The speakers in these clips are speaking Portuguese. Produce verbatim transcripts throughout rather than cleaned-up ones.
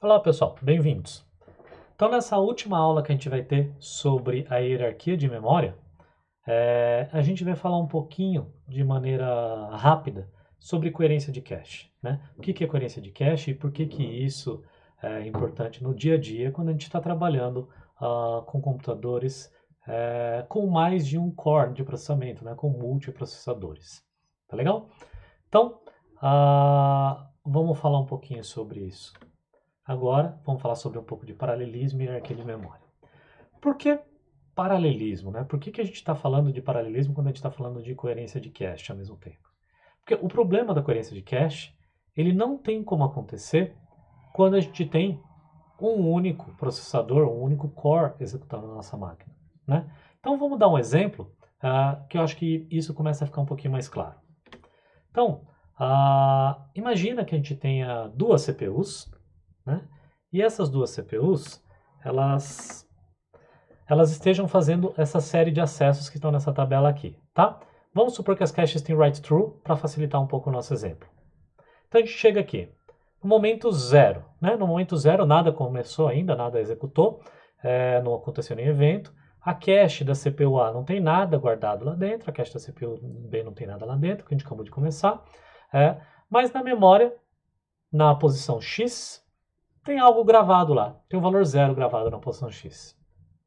Olá pessoal, bem-vindos. Então nessa última aula que a gente vai ter sobre a hierarquia de memória, é, a gente vai falar um pouquinho de maneira rápida sobre coerência de cache, né? O que que é coerência de cache e por que que isso é importante no dia a dia quando a gente está trabalhando uh, com computadores é, com mais de um core de processamento, né? Com multiprocessadores. Tá legal? Então, uh, vamos falar um pouquinho sobre isso. Agora, vamos falar sobre um pouco de paralelismo e hierarquia de memória. Por que paralelismo, né? Por que, que a gente está falando de paralelismo quando a gente está falando de coerência de cache ao mesmo tempo? Porque o problema da coerência de cache, ele não tem como acontecer quando a gente tem um único processador, um único core executando na nossa máquina, né? Então, vamos dar um exemplo uh, que eu acho que isso começa a ficar um pouquinho mais claro. Então, uh, imagina que a gente tenha duas C P Us, né? E essas duas C P Us, elas, elas estejam fazendo essa série de acessos que estão nessa tabela aqui, tá? Vamos supor que as caches têm write-through para facilitar um pouco o nosso exemplo. Então a gente chega aqui, no momento zero, né? No momento zero nada começou ainda, nada executou, é, não aconteceu nenhum evento. A cache da C P U A não tem nada guardado lá dentro, a cache da C P U B não tem nada lá dentro, que a gente acabou de começar. É, mas na memória, na posição X, tem algo gravado lá, tem um valor zero gravado na posição X.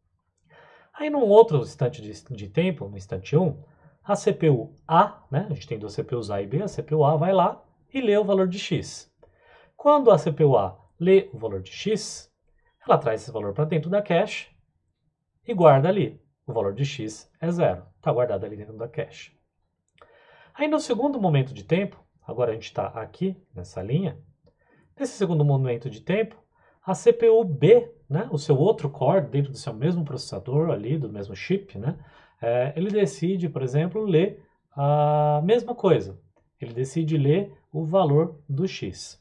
Aí num outro instante de, de tempo, no instante um, a C P U A, né, a gente tem duas C P Us A e B, a C P U A vai lá e lê o valor de X. Quando a C P U A lê o valor de X, ela traz esse valor para dentro da cache e guarda ali. O valor de X é zero, está guardado ali dentro da cache. Aí no segundo momento de tempo, agora a gente está aqui nessa linha, nesse segundo momento de tempo, a C P U B, né, o seu outro core, dentro do seu mesmo processador ali, do mesmo chip, né, é, ele decide, por exemplo, ler a mesma coisa. Ele decide ler o valor do X.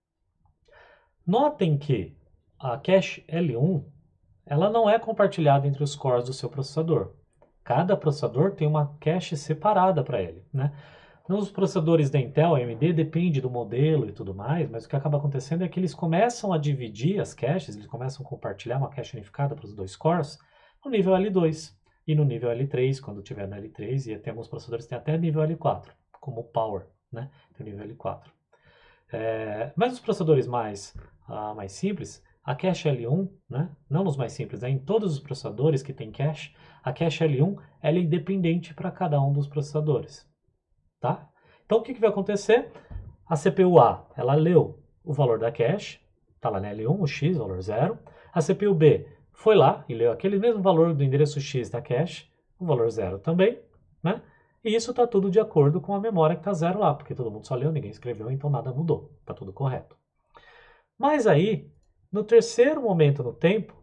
Notem que a cache L um, ela não é compartilhada entre os cores do seu processador. Cada processador tem uma cache separada para ele, né? Nos processadores da Intel, A M D, depende do modelo e tudo mais, mas o que acaba acontecendo é que eles começam a dividir as caches, eles começam a compartilhar uma cache unificada para os dois cores no nível L dois e no nível L três, quando tiver no L três, e até alguns processadores têm até nível L quatro, como o Power, né? Tem nível L quatro. É, mas os processadores mais, uh, mais simples, a cache L um, né? Não nos mais simples, né? Em todos os processadores que tem cache, a cache L um ela é independente para cada um dos processadores. Tá? Então o que, que vai acontecer? A C P U A, ela leu o valor da cache, está lá na L um, o X, valor zero. A C P U B foi lá e leu aquele mesmo valor do endereço X da cache, o valor zero também, né? E isso está tudo de acordo com a memória que está zero lá, porque todo mundo só leu, ninguém escreveu, então nada mudou, está tudo correto. Mas aí, no terceiro momento no tempo,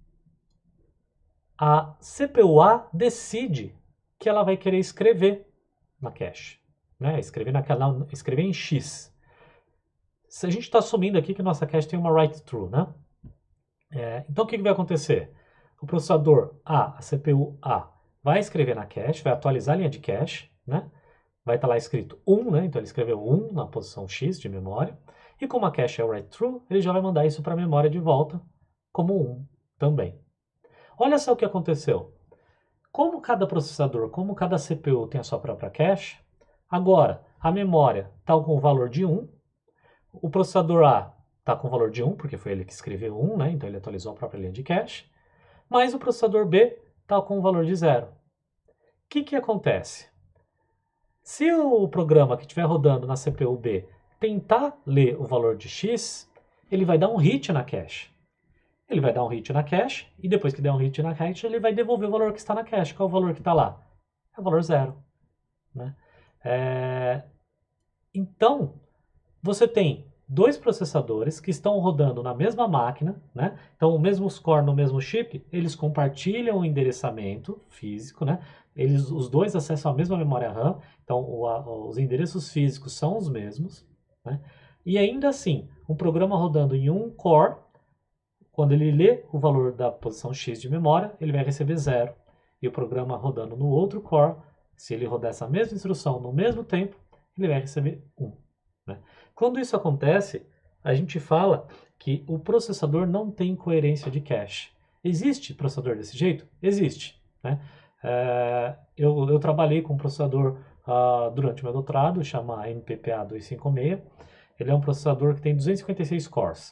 a C P U A decide que ela vai querer escrever na cache, né? Escrever, naquela, escrever em X. Se a gente está assumindo aqui que nossa cache tem uma write-through, né? É, então o que, que vai acontecer? O processador A, a C P U A, vai escrever na cache, vai atualizar a linha de cache, né? Vai estar tá lá escrito um, né? Então ele escreveu um na posição X de memória. E como a cache é write-through, ele já vai mandar isso para a memória de volta como um também. Olha só o que aconteceu. Como cada processador, como cada C P U tem a sua própria cache, agora a memória está com o valor de um, o processador A está com o valor de um, porque foi ele que escreveu um, né? Então ele atualizou a própria linha de cache, mas o processador B está com o valor de zero. O que, que acontece? Se o programa que estiver rodando na C P U B tentar ler o valor de X, ele vai dar um hit na cache. Ele vai dar um hit na cache, e depois que der um hit na cache, ele vai devolver o valor que está na cache. Qual é o valor que está lá? É o valor zero. Né? É... Então, você tem dois processadores que estão rodando na mesma máquina, né? Então, o mesmo core no mesmo chip, eles compartilham o endereçamento físico, né? Eles, os dois acessam a mesma memória RAM, então o, a, os endereços físicos são os mesmos, né? E ainda assim, um programa rodando em um core, quando ele lê o valor da posição X de memória, ele vai receber zero. E o programa rodando no outro core, se ele rodar essa mesma instrução no mesmo tempo, ele vai receber um. Né? Quando isso acontece, a gente fala que o processador não tem coerência de cache. Existe processador desse jeito? Existe, né? É, eu, eu trabalhei com um processador uh, durante o meu doutorado, chama M P P A duzentos e cinquenta e seis. Ele é um processador que tem duzentos e cinquenta e seis cores.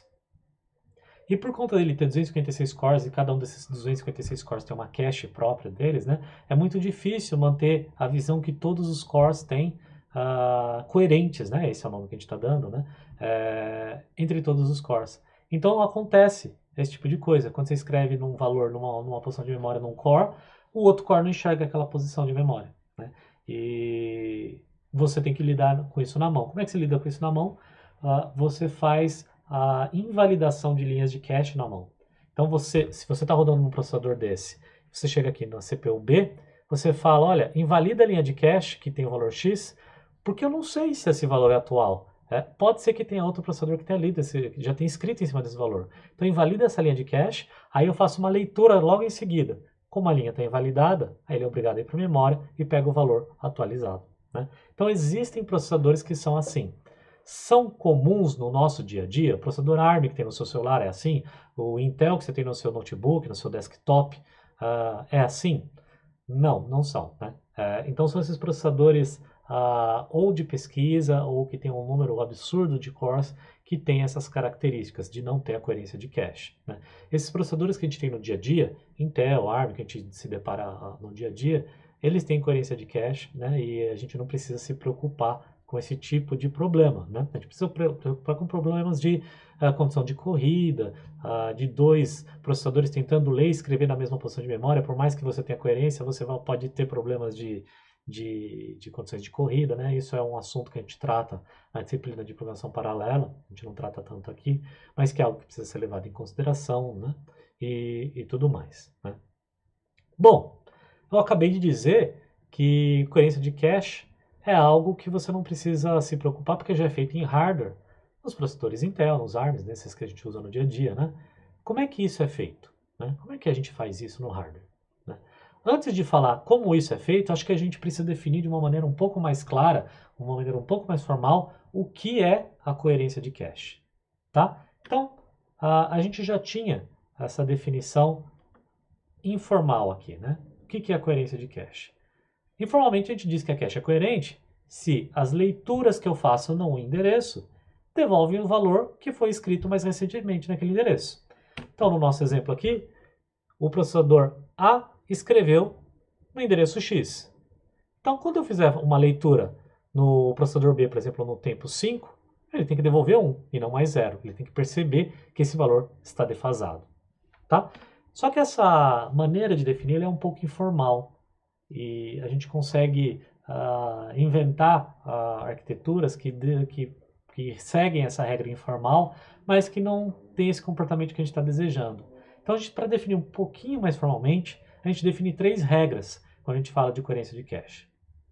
E por conta dele ter duzentos e cinquenta e seis cores e cada um desses duzentos e cinquenta e seis cores tem uma cache própria deles, né? É muito difícil manter a visão que todos os cores têm uh, coerentes, né? Esse é o nome que a gente está dando, né? É, entre todos os cores. Então acontece esse tipo de coisa. Quando você escreve num valor, numa, numa posição de memória num core, o outro core não enxerga aquela posição de memória, né? E você tem que lidar com isso na mão. Como é que você lida com isso na mão? Uh, você faz a invalidação de linhas de cache na mão. Então, você, se você está rodando um processador desse, você chega aqui na C P U B, você fala, olha, invalida a linha de cache que tem o valor X, porque eu não sei se esse valor é atual. É, pode ser que tenha outro processador que tenha lido, esse, já tenha escrito em cima desse valor. Então, invalida essa linha de cache, aí eu faço uma leitura logo em seguida. Como a linha está invalidada, aí ele é obrigado a ir para a memória e pega o valor atualizado, né? Então, existem processadores que são assim. São comuns no nosso dia a dia. O processador ARM que tem no seu celular é assim. O Intel que você tem no seu notebook, no seu desktop, uh, é assim? Não, não são, né? Uh, então são esses processadores uh, ou de pesquisa ou que tem um número absurdo de cores que tem essas características de não ter a coerência de cache, né? Esses processadores que a gente tem no dia a dia, Intel, ARM, que a gente se depara uh, no dia a dia, eles têm coerência de cache, né? E a gente não precisa se preocupar com esse tipo de problema, né? A gente precisa preocupar com problemas de uh, condição de corrida, uh, de dois processadores tentando ler e escrever na mesma posição de memória. Por mais que você tenha coerência, você vai, pode ter problemas de, de, de condições de corrida, né? Isso é um assunto que a gente trata na disciplina de programação paralela, a gente não trata tanto aqui, mas que é algo que precisa ser levado em consideração, né? E, e tudo mais, né? Bom, eu acabei de dizer que coerência de cache é algo que você não precisa se preocupar, porque já é feito em hardware, nos processadores Intel, nos ARMs, nesses que a gente usa no dia a dia, né? Como é que isso é feito, né? Como é que a gente faz isso no hardware, né? Antes de falar como isso é feito, acho que a gente precisa definir de uma maneira um pouco mais clara, uma maneira um pouco mais formal, o que é a coerência de cache, tá? Então, a, a gente já tinha essa definição informal aqui, né? O que, que é a coerência de cache? Informalmente, a gente diz que a cache é coerente se as leituras que eu faço no endereço devolvem o valor que foi escrito mais recentemente naquele endereço. Então, no nosso exemplo aqui, o processador A escreveu no endereço X. Então, quando eu fizer uma leitura no processador B, por exemplo, no tempo cinco, ele tem que devolver um e não mais zero. Ele tem que perceber que esse valor está defasado, tá? Só que essa maneira de definir é um pouco informal. E a gente consegue uh, inventar uh, arquiteturas que, de, que, que seguem essa regra informal, mas que não tem esse comportamento que a gente está desejando. Então, para definir um pouquinho mais formalmente, a gente define três regras quando a gente fala de coerência de cache.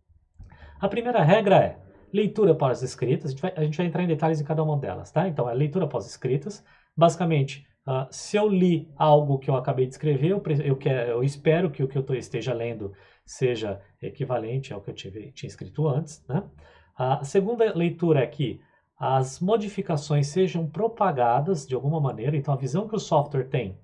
A primeira regra é leitura pós-escritas. A gente vai, a gente vai entrar em detalhes em cada uma delas, tá? Então, é leitura pós-escritas. Basicamente, uh, se eu li algo que eu acabei de escrever, eu, eu, quero, eu espero que o que eu tô, esteja lendo seja equivalente ao que eu tive, tinha escrito antes, né? A segunda leitura é que as modificações sejam propagadas de alguma maneira. Então, a visão que o software tem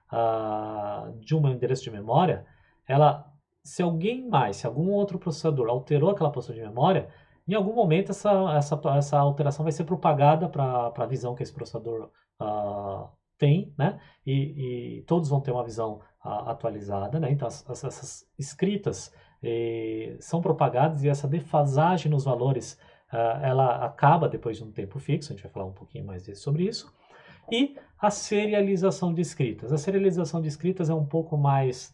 uh, de um endereço de memória, ela, se alguém mais, se algum outro processador alterou aquela posição de memória, em algum momento essa, essa, essa alteração vai ser propagada para a visão que esse processador uh, tem, né? E, e todos vão ter uma visão uh, atualizada, né? Então, as, as, essas escritas eh, são propagadas e essa defasagem nos valores, uh, ela acaba depois de um tempo fixo. A gente vai falar um pouquinho mais sobre isso. E a serialização de escritas. A serialização de escritas é um pouco mais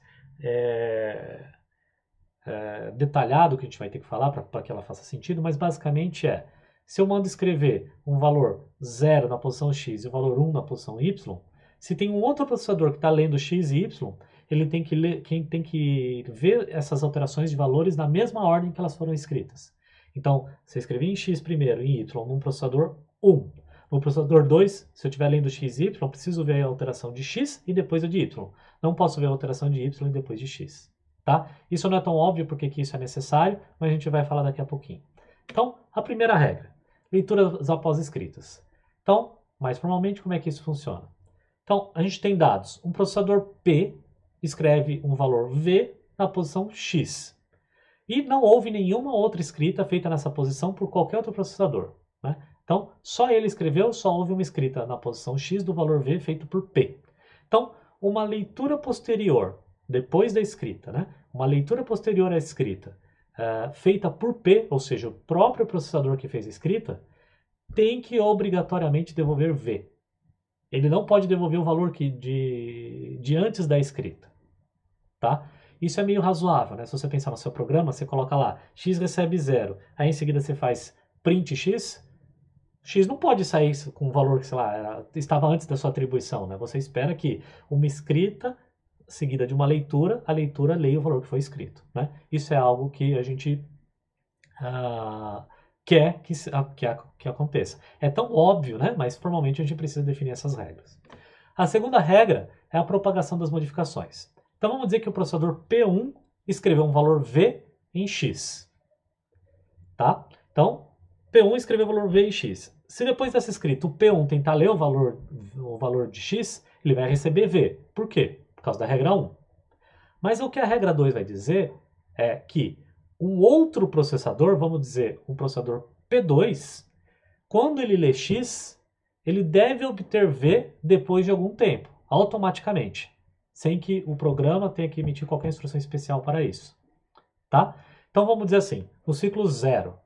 é, é, detalhado, que a gente vai ter que falar para que ela faça sentido, mas basicamente é, se eu mando escrever um valor zero na posição X e o valor um na posição Y, se tem um outro processador que está lendo X e Y, ele tem que, ler, quem tem que ver essas alterações de valores na mesma ordem que elas foram escritas. Então, se eu escrever em X primeiro e em Y num processador um, no processador dois, se eu estiver lendo X e Y, preciso ver a alteração de X e depois a de Y. Não posso ver a alteração de Y e depois de X. Tá? Isso não é tão óbvio porque que isso é necessário, mas a gente vai falar daqui a pouquinho. Então, a primeira regra, leituras após escritas. Então, Mas formalmente como é que isso funciona? Então, a gente tem dados. Um processador P escreve um valor V na posição X. E não houve nenhuma outra escrita feita nessa posição por qualquer outro processador, né? Então, só ele escreveu, só houve uma escrita na posição X do valor V feito por P. Então, uma leitura posterior, depois da escrita, né? Uma leitura posterior à escrita, uh, feita por P, ou seja, o próprio processador que fez a escrita, tem que obrigatoriamente devolver V. Ele não pode devolver o valor que de, de antes da escrita, tá? Isso é meio razoável, né? Se você pensar no seu programa, você coloca lá, x recebe zero, aí em seguida você faz print x, x não pode sair com o valor que, sei lá, era, estava antes da sua atribuição, né? Você espera que uma escrita seguida de uma leitura, a leitura leia o valor que foi escrito, né? Isso é algo que a gente uh, quer que, que, que aconteça. É tão óbvio, né? Mas formalmente a gente precisa definir essas regras. A segunda regra é a propagação das modificações. Então vamos dizer que o processador P um escreveu um valor V em X. Tá? Então, P um escreveu o valor V em X. Se depois dessa escrita o P um tentar ler o valor, o valor de X, ele vai receber V. Por quê? Por causa da regra um. Mas o que a regra dois vai dizer é que um outro processador, vamos dizer, um processador P dois, quando ele lê X, ele deve obter V depois de algum tempo, automaticamente, sem que o programa tenha que emitir qualquer instrução especial para isso. Tá? Então vamos dizer assim, no ciclo zero,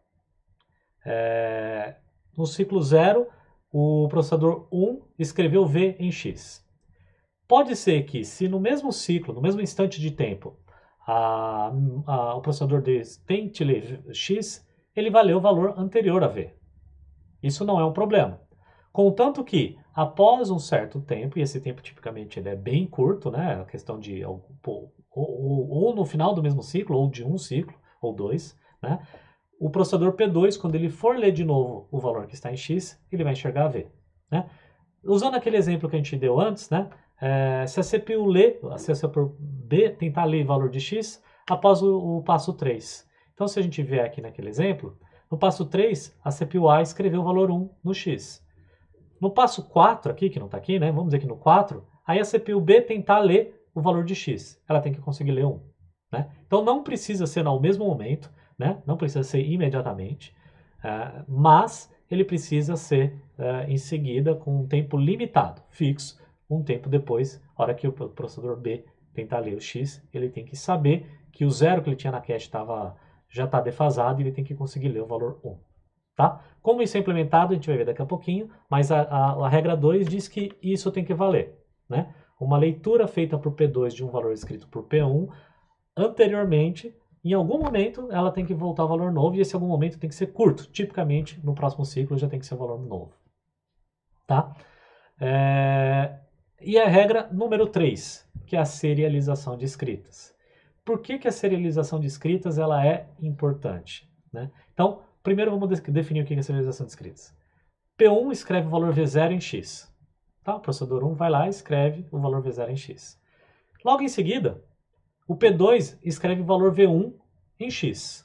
é, no ciclo zero, o processador um escreveu V em X. Pode ser que, se no mesmo ciclo, no mesmo instante de tempo, a, a, o processador dois tente ler X, ele vai ler o valor anterior a V. Isso não é um problema. Contanto que, após um certo tempo, e esse tempo tipicamente ele é bem curto, né? A questão de ou, ou, ou no final do mesmo ciclo, ou de um ciclo, ou dois, né? O processador P dois, quando ele for ler de novo o valor que está em X, ele vai enxergar V. Né? Usando aquele exemplo que a gente deu antes, né? É, se a C P U lê, se a C P U B tentar ler o valor de X após o, o passo três. Então, se a gente vier aqui naquele exemplo, no passo três, a C P U A escreveu o valor um no X. No passo quatro aqui, que não está aqui, né? Vamos dizer que no quatro, aí a C P U B tentar ler o valor de X. Ela tem que conseguir ler um. Né? Então, não precisa ser no mesmo momento, né? Não precisa ser imediatamente, uh, mas ele precisa ser uh, em seguida com um tempo limitado, fixo, um tempo depois, a hora que o processador B tentar ler o X, ele tem que saber que o zero que ele tinha na cache tava, já está defasado e ele tem que conseguir ler o valor um. Tá? Como isso é implementado, a gente vai ver daqui a pouquinho, mas a, a, a regra dois diz que isso tem que valer. Né? Uma leitura feita por P dois de um valor escrito por P um, anteriormente, em algum momento, ela tem que voltar ao valor novo, e esse algum momento tem que ser curto. Tipicamente, no próximo ciclo, já tem que ser o valor novo. Tá? É... E a regra número três, que é a serialização de escritas. Por que, que a serialização de escritas ela é importante? Né? Então, primeiro vamos definir o que é a serialização de escritas. P um escreve o valor V zero em X. Tá? O processador um vai lá e escreve o valor V zero em X. Logo em seguida, o P dois escreve o valor V um em X.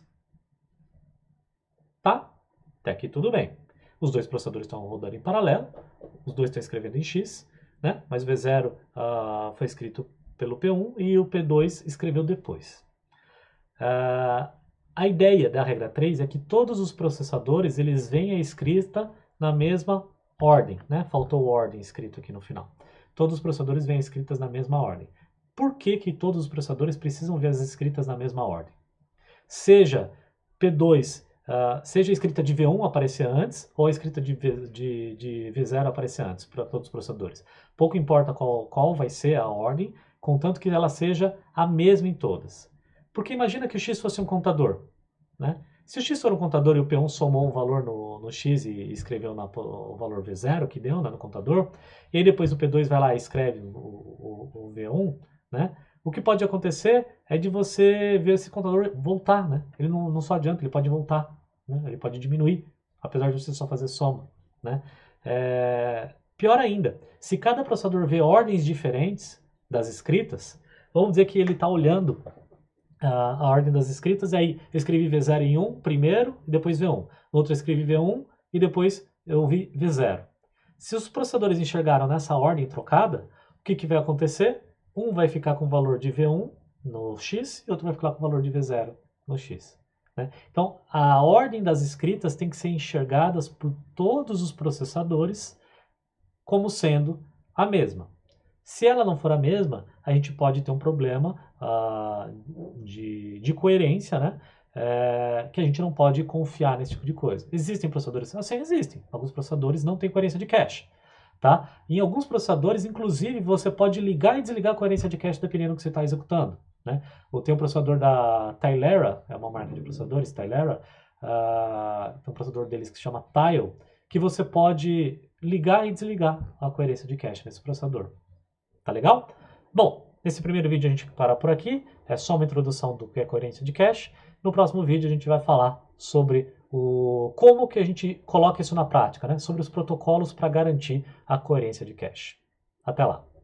Tá? Até aqui tudo bem. Os dois processadores estão rodando em paralelo, os dois estão escrevendo em X, né? Mas o V zero uh, foi escrito pelo P um e o P dois escreveu depois. Uh, a ideia da regra três é que todos os processadores eles veem a escrita na mesma ordem. Né? Faltou ordem escrito aqui no final. Todos os processadores veem escritas na mesma ordem. Por que, que todos os processadores precisam ver as escritas na mesma ordem? Seja P dois, uh, seja a escrita de V um aparecer antes, ou a escrita de, v, de, de V zero aparecer antes, para todos os processadores. Pouco importa qual, qual vai ser a ordem, contanto que ela seja a mesma em todas. Porque imagina que o X fosse um contador. Né? Se o X for um contador e o P um somou um valor no, no X e escreveu na, o valor V zero que deu, né, no contador, e aí depois o P dois vai lá e escreve o, o, o V um, né? O que pode acontecer é de você ver esse contador voltar, né? Ele não, não só adianta, ele pode voltar, né? Ele pode diminuir, apesar de você só fazer soma, né? É... Pior ainda, se cada processador vê ordens diferentes das escritas, vamos dizer que ele está olhando a, a ordem das escritas, e aí eu escrevi V zero em um primeiro, e depois V um. No outro eu escrevi V um, e depois eu vi V zero. Se os processadores enxergaram nessa ordem trocada, o que, que vai acontecer? Um vai ficar com o valor de V um no X e outro vai ficar com o valor de V zero no X. Né? Então, a ordem das escritas tem que ser enxergadas por todos os processadores como sendo a mesma. Se ela não for a mesma, a gente pode ter um problema uh, de, de coerência, né? É, que a gente não pode confiar nesse tipo de coisa. Existem processadores assim? Existem. Alguns processadores não têm coerência de cache. Tá? Em alguns processadores, inclusive, você pode ligar e desligar a coerência de cache dependendo do que você está executando. Né? Ou tem um processador da Tylera, é uma marca de processadores, Tylera, uh, tem um processador deles que se chama Tile, que você pode ligar e desligar a coerência de cache nesse processador. Tá legal? Bom, nesse primeiro vídeo a gente para por aqui, é só uma introdução do que é coerência de cache. No próximo vídeo a gente vai falar sobre o, como que a gente coloca isso na prática, né? Sobre os protocolos para garantir a coerência de cache. Até lá!